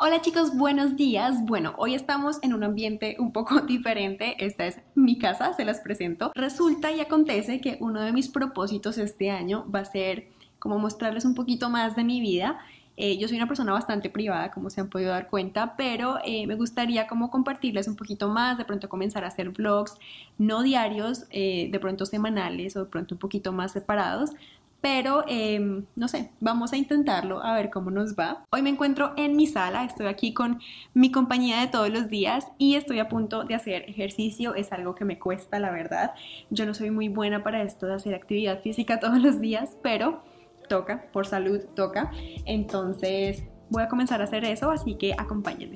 Hola chicos, buenos días. Bueno, hoy estamos en un ambiente un poco diferente. Esta es mi casa, se las presento. Resulta y acontece que uno de mis propósitos este año va a ser como mostrarles un poquito más de mi vida. Yo soy una persona bastante privada, como se han podido dar cuenta, pero me gustaría como compartirles un poquito más, de pronto comenzar a hacer vlogs, no diarios, de pronto semanales o de pronto un poquito más separados. Pero no sé, vamos a intentarlo a ver cómo nos va. Hoy me encuentro en mi sala, estoy aquí con mi compañía de todos los días y estoy a punto de hacer ejercicio. Es algo que me cuesta, la verdad. Yo no soy muy buena para esto de hacer actividad física todos los días, pero toca, por salud toca. Entonces voy a comenzar a hacer eso, así que acompáñenme.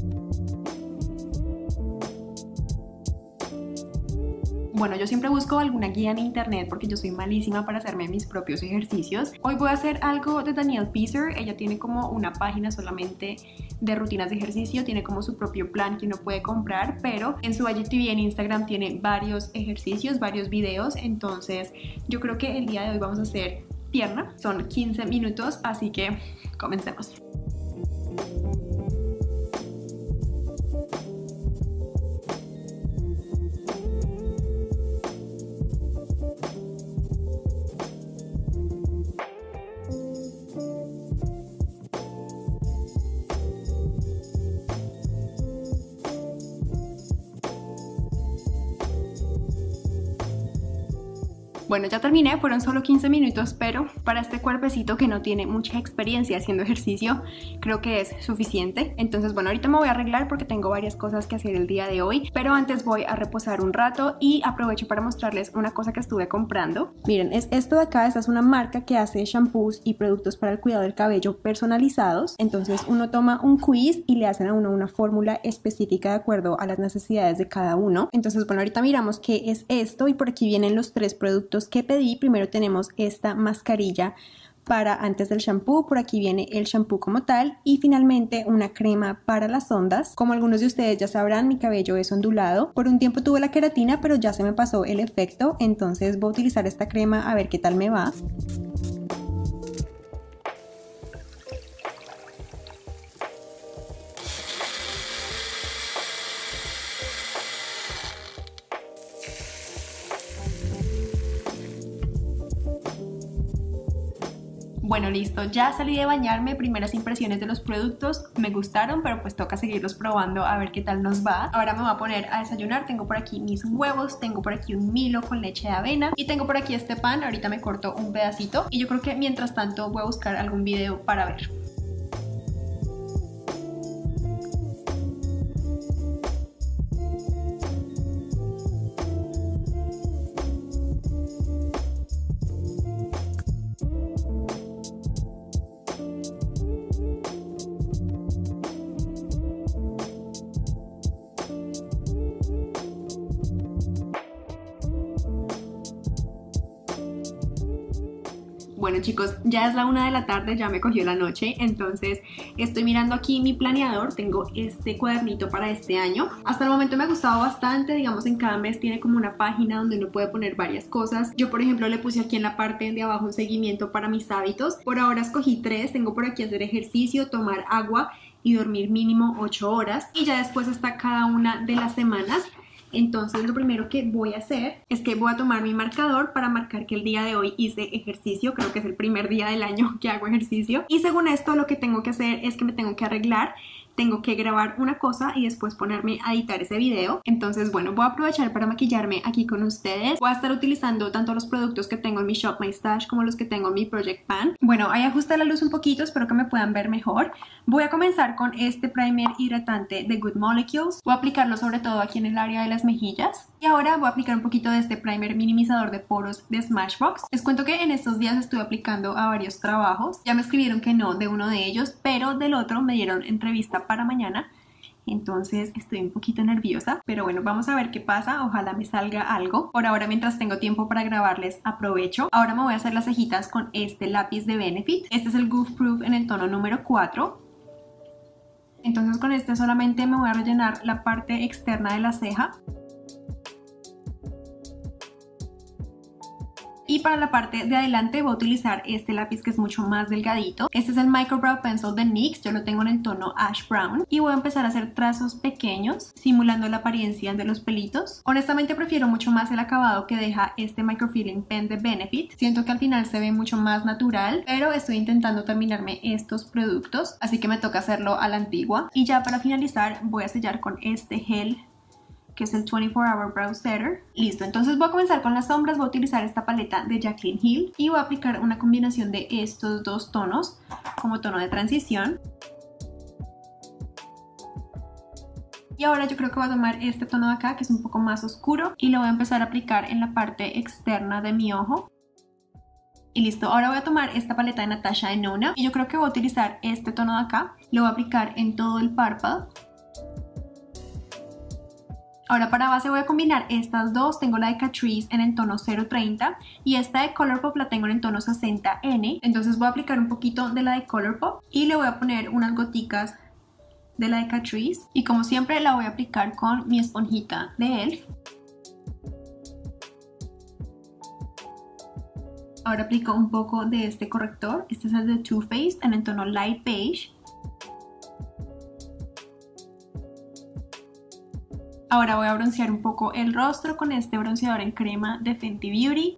Bueno, yo siempre busco alguna guía en internet porque yo soy malísima para hacerme mis propios ejercicios. Hoy voy a hacer algo de Danielle Pizzer. Ella tiene como una página solamente de rutinas de ejercicio, tiene como su propio plan que uno puede comprar, pero en su IGTV en Instagram tiene varios ejercicios, varios videos. Entonces yo creo que el día de hoy vamos a hacer pierna, son 15 minutos, así que comencemos. Bueno, ya terminé, fueron solo 15 minutos, pero para este cuerpecito que no tiene mucha experiencia haciendo ejercicio, creo que es suficiente. Entonces, bueno, ahorita me voy a arreglar porque tengo varias cosas que hacer el día de hoy, pero antes voy a reposar un rato y aprovecho para mostrarles una cosa que estuve comprando. Miren, es esto de acá, esta es una marca que hace shampoos y productos para el cuidado del cabello personalizados. Entonces, uno toma un quiz y le hacen a uno una fórmula específica de acuerdo a las necesidades de cada uno. Entonces, bueno, ahorita miramos qué es esto y por aquí vienen los 3 productos que pedí. Primero tenemos esta mascarilla para antes del shampoo, por aquí viene el shampoo como tal y finalmente una crema para las ondas. Como algunos de ustedes ya sabrán, mi cabello es ondulado. Por un tiempo tuve la queratina, pero ya se me pasó el efecto, entonces voy a utilizar esta crema a ver qué tal me va. Bueno, listo, ya salí de bañarme, primeras impresiones de los productos, me gustaron, pero pues toca seguirlos probando a ver qué tal nos va. Ahora me voy a poner a desayunar, tengo por aquí mis huevos, tengo por aquí un Milo con leche de avena y tengo por aquí este pan, ahorita me corto un pedacito y yo creo que mientras tanto voy a buscar algún video para ver. Bueno chicos, ya es la 1 de la tarde, ya me cogió la noche, entonces estoy mirando aquí mi planeador, tengo este cuadernito para este año. Hasta el momento me ha gustado bastante, digamos en cada mes tiene como una página donde uno puede poner varias cosas. Yo por ejemplo le puse aquí en la parte de abajo un seguimiento para mis hábitos. Por ahora escogí 3, tengo por aquí hacer ejercicio, tomar agua y dormir mínimo 8 horas. Y ya después está cada una de las semanas. Entonces lo primero que voy a hacer es que voy a tomar mi marcador para marcar que el día de hoy hice ejercicio. Creo que es el primer día del año que hago ejercicio. Y según esto lo que tengo que hacer es que me tengo que arreglar. Tengo que grabar una cosa y después ponerme a editar ese video. Entonces, bueno, voy a aprovechar para maquillarme aquí con ustedes. Voy a estar utilizando tanto los productos que tengo en mi Shop My Stash como los que tengo en mi Project Pan. Bueno, ahí ajusté la luz un poquito, espero que me puedan ver mejor. Voy a comenzar con este primer hidratante de Good Molecules. Voy a aplicarlo sobre todo aquí en el área de las mejillas. Y ahora voy a aplicar un poquito de este primer minimizador de poros de Smashbox. Les cuento que en estos días estuve aplicando a varios trabajos. Ya me escribieron que no de uno de ellos, pero del otro me dieron entrevista para mañana, entonces estoy un poquito nerviosa, pero bueno, vamos a ver qué pasa, ojalá me salga algo. Por ahora, mientras tengo tiempo para grabarles, aprovecho. Ahora me voy a hacer las cejitas con este lápiz de Benefit. Este es el Goof Proof en el tono número 4. Entonces con este solamente me voy a rellenar la parte externa de la ceja. Y para la parte de adelante voy a utilizar este lápiz que es mucho más delgadito. Este es el Micro Brow Pencil de NYX, yo lo tengo en el tono Ash Brown y voy a empezar a hacer trazos pequeños simulando la apariencia de los pelitos. Honestamente prefiero mucho más el acabado que deja este Microfilling Pen de Benefit. Siento que al final se ve mucho más natural, pero estoy intentando terminarme estos productos, así que me toca hacerlo a la antigua. Y ya para finalizar voy a sellar con este gel que es el 24 Hour Brow Setter. Listo, entonces voy a comenzar con las sombras. Voy a utilizar esta paleta de Jaclyn Hill y voy a aplicar una combinación de estos dos tonos como tono de transición. Y ahora yo creo que voy a tomar este tono de acá, que es un poco más oscuro, y lo voy a empezar a aplicar en la parte externa de mi ojo. Y listo, ahora voy a tomar esta paleta de Natasha Denona y yo creo que voy a utilizar este tono de acá. Lo voy a aplicar en todo el párpado. Ahora para base voy a combinar estas dos. Tengo la de Catrice en el tono 030 y esta de Colourpop la tengo en el tono 60N. Entonces voy a aplicar un poquito de la de Colourpop y le voy a poner unas goticas de la de Catrice. Y como siempre la voy a aplicar con mi esponjita de ELF. Ahora aplico un poco de este corrector. Este es el de Too Faced en el tono Light Beige. Ahora voy a broncear un poco el rostro con este bronceador en crema de Fenty Beauty.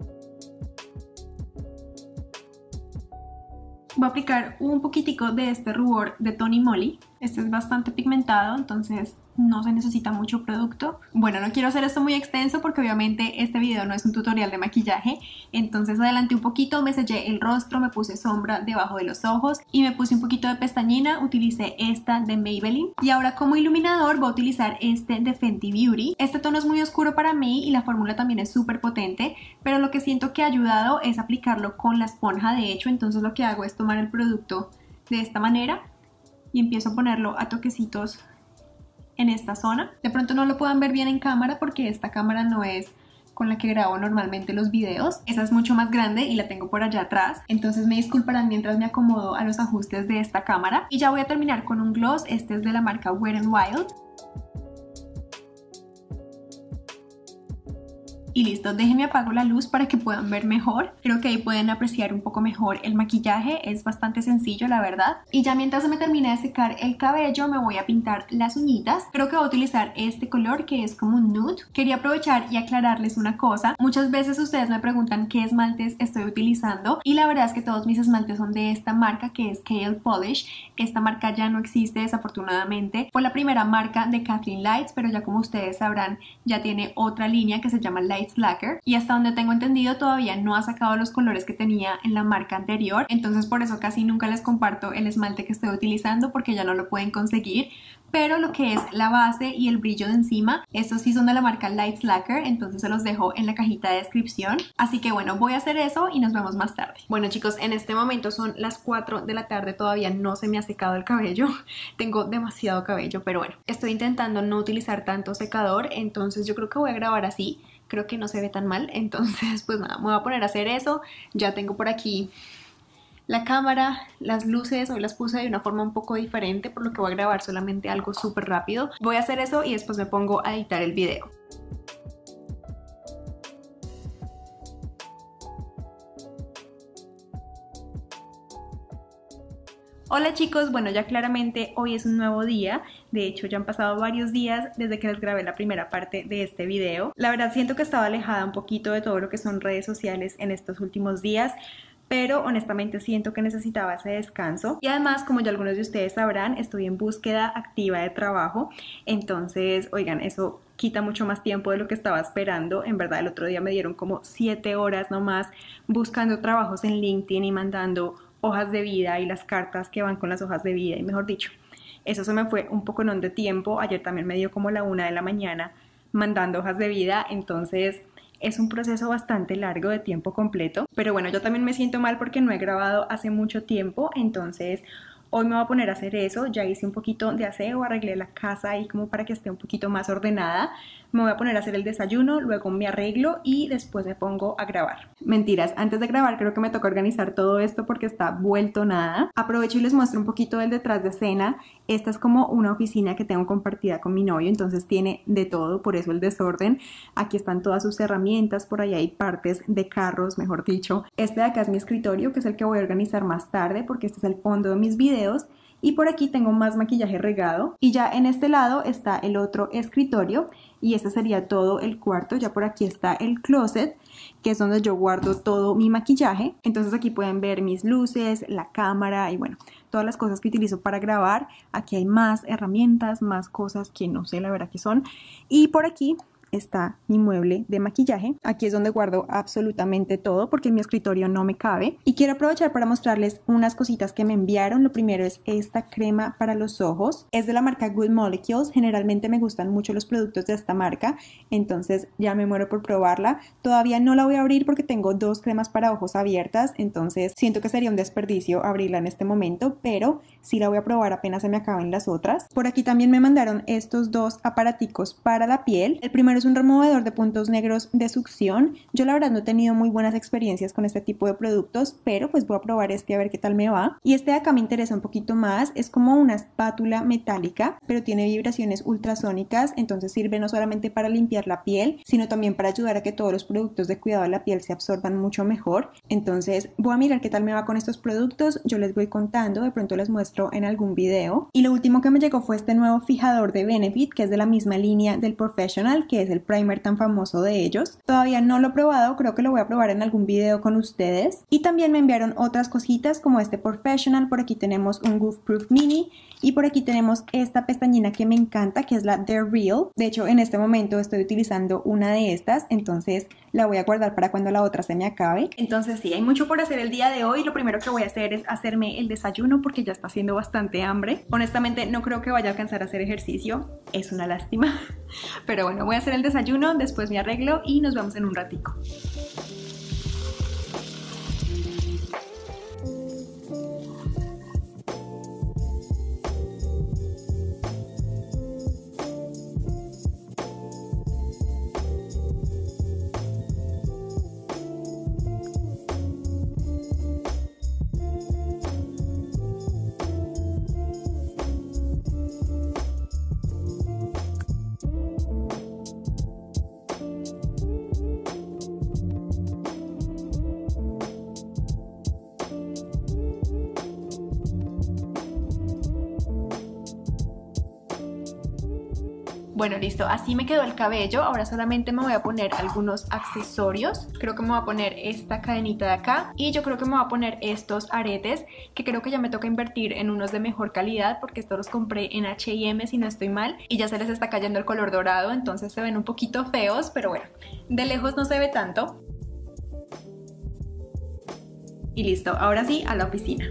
Voy a aplicar un poquitico de este rubor de Tony Moly. Este es bastante pigmentado, entonces no se necesita mucho producto. Bueno, no quiero hacer esto muy extenso porque obviamente este video no es un tutorial de maquillaje. Entonces adelanté un poquito, me sellé el rostro, me puse sombra debajo de los ojos y me puse un poquito de pestañina. Utilicé esta de Maybelline. Y ahora como iluminador voy a utilizar este de Fenty Beauty. Este tono es muy oscuro para mí y la fórmula también es súper potente, pero lo que siento que ha ayudado es aplicarlo con la esponja de hecho. Entonces lo que hago es tomar el producto de esta manera y empiezo a ponerlo a toquecitos en esta zona. De pronto no lo puedan ver bien en cámara porque esta cámara no es con la que grabo normalmente los videos. Esa es mucho más grande y la tengo por allá atrás. Entonces me disculparán mientras me acomodo a los ajustes de esta cámara. Y ya voy a terminar con un gloss. Este es de la marca Wet n Wild. Y listo, déjenme apago la luz para que puedan ver mejor. Creo que ahí pueden apreciar un poco mejor el maquillaje. Es bastante sencillo, la verdad. Y ya mientras se me termina de secar el cabello, me voy a pintar las uñitas. Creo que voy a utilizar este color que es como un nude. Quería aprovechar y aclararles una cosa. Muchas veces ustedes me preguntan qué esmaltes estoy utilizando. Y la verdad es que todos mis esmaltes son de esta marca que es Kale Polish. Esta marca ya no existe desafortunadamente. Fue la primera marca de Kathleen Lights, pero ya como ustedes sabrán, ya tiene otra línea que se llama Lights Lacquer y hasta donde tengo entendido todavía no ha sacado los colores que tenía en la marca anterior, entonces por eso casi nunca les comparto el esmalte que estoy utilizando porque ya no lo pueden conseguir. Pero lo que es la base y el brillo de encima, estos sí son de la marca Lights Lacquer, entonces se los dejo en la cajita de descripción. Así que bueno, voy a hacer eso y nos vemos más tarde. Bueno chicos, en este momento son las 4 de la tarde, todavía no se me ha secado el cabello. Tengo demasiado cabello, pero bueno, estoy intentando no utilizar tanto secador, entonces yo creo que voy a grabar así. Creo que no se ve tan mal, entonces pues nada, me voy a poner a hacer eso. Ya tengo por aquí la cámara, las luces, hoy las puse de una forma un poco diferente, por lo que voy a grabar solamente algo súper rápido. Voy a hacer eso y después me pongo a editar el video. Hola chicos, bueno ya claramente hoy es un nuevo día, de hecho ya han pasado varios días desde que les grabé la primera parte de este video. La verdad siento que estaba alejada un poquito de todo lo que son redes sociales en estos últimos días, pero honestamente siento que necesitaba ese descanso y además como ya algunos de ustedes sabrán estoy en búsqueda activa de trabajo, entonces oigan eso quita mucho más tiempo de lo que estaba esperando. En verdad el otro día me dieron como 7 horas nomás buscando trabajos en LinkedIn y mandando hojas de vida y las cartas que van con las hojas de vida y mejor dicho, eso se me fue un poco de tiempo. Ayer también me dio como la 1 de la mañana mandando hojas de vida, entonces es un proceso bastante largo de tiempo completo, pero bueno, yo también me siento mal porque no he grabado hace mucho tiempo, entonces Hoy me voy a poner a hacer eso, ya hice un poquito de aseo, arreglé la casa ahí como para que esté un poquito más ordenada. Me voy a poner a hacer el desayuno, luego me arreglo y después me pongo a grabar. Mentiras, antes de grabar creo que me toca organizar todo esto porque está vuelto nada. Aprovecho y les muestro un poquito del detrás de escena. Esta es como una oficina que tengo compartida con mi novio, entonces tiene de todo, por eso el desorden. Aquí están todas sus herramientas, por ahí hay partes de carros, mejor dicho. Este de acá es mi escritorio, que es el que voy a organizar más tarde porque este es el fondo de mis videos. Y por aquí tengo más maquillaje regado y ya en este lado está el otro escritorio y este sería todo el cuarto. Ya por aquí está el closet, que es donde yo guardo todo mi maquillaje. Entonces aquí pueden ver mis luces, la cámara y bueno, todas las cosas que utilizo para grabar. Aquí hay más herramientas, más cosas que no sé la verdad que son. Y por aquí está mi mueble de maquillaje. Aquí es donde guardo absolutamente todo porque en mi escritorio no me cabe. Y quiero aprovechar para mostrarles unas cositas que me enviaron. Lo primero es esta crema para los ojos. Es de la marca Good Molecules. Generalmente me gustan mucho los productos de esta marca, entonces ya me muero por probarla. Todavía no la voy a abrir porque tengo 2 cremas para ojos abiertas, entonces siento que sería un desperdicio abrirla en este momento, pero sí la voy a probar apenas se me acaben las otras. Por aquí también me mandaron estos 2 aparaticos para la piel. El primero es un removedor de puntos negros de succión. Yo la verdad no he tenido muy buenas experiencias con este tipo de productos, pero pues voy a probar este a ver qué tal me va. Y este de acá me interesa un poquito más, es como una espátula metálica, pero tiene vibraciones ultrasónicas, entonces sirve no solamente para limpiar la piel, sino también para ayudar a que todos los productos de cuidado de la piel se absorban mucho mejor. Entonces voy a mirar qué tal me va con estos productos, yo les voy contando, de pronto les muestro en algún video. Y lo último que me llegó fue este nuevo fijador de Benefit, que es de la misma línea del Professional, que es el primer tan famoso de ellos. Todavía no lo he probado, creo que lo voy a probar en algún video con ustedes. Y también me enviaron otras cositas como este Professional. Por aquí tenemos un Goof Proof Mini y por aquí tenemos esta pestañina que me encanta, que es la The Real. De hecho, en este momento estoy utilizando una de estas, entonces la voy a guardar para cuando la otra se me acabe. Entonces sí, hay mucho por hacer el día de hoy. Lo primero que voy a hacer es hacerme el desayuno porque ya está haciendo bastante hambre. Honestamente no creo que vaya a alcanzar a hacer ejercicio, es una lástima. Pero bueno, voy a hacer el desayuno, después me arreglo y nos vemos en un ratico. Bueno, listo, así me quedó el cabello. Ahora solamente me voy a poner algunos accesorios. Creo que me voy a poner esta cadenita de acá y yo creo que me voy a poner estos aretes, que creo que ya me toca invertir en unos de mejor calidad porque estos los compré en H&M si no estoy mal y ya se les está cayendo el color dorado, entonces se ven un poquito feos, pero bueno, de lejos no se ve tanto. Y listo, ahora sí, a la oficina.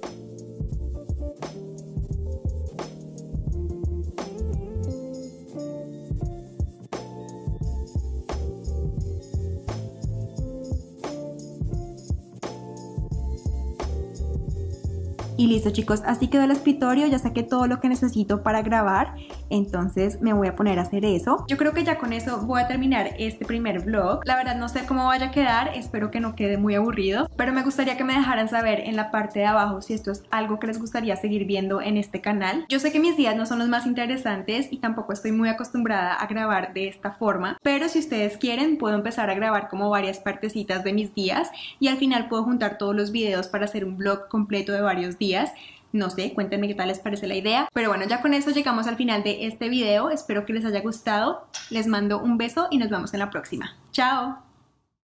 Y listo chicos, así quedó el escritorio, ya saqué todo lo que necesito para grabar, entonces me voy a poner a hacer eso. Yo creo que ya con eso voy a terminar este primer vlog. La verdad no sé cómo vaya a quedar, espero que no quede muy aburrido, pero me gustaría que me dejaran saber en la parte de abajo si esto es algo que les gustaría seguir viendo en este canal. Yo sé que mis días no son los más interesantes y tampoco estoy muy acostumbrada a grabar de esta forma, pero si ustedes quieren puedo empezar a grabar como varias partecitas de mis días y al final puedo juntar todos los videos para hacer un vlog completo de varios días. No sé, cuéntenme qué tal les parece la idea. Pero bueno, ya con eso llegamos al final de este video. Espero que les haya gustado. Les mando un beso y nos vemos en la próxima. ¡Chao!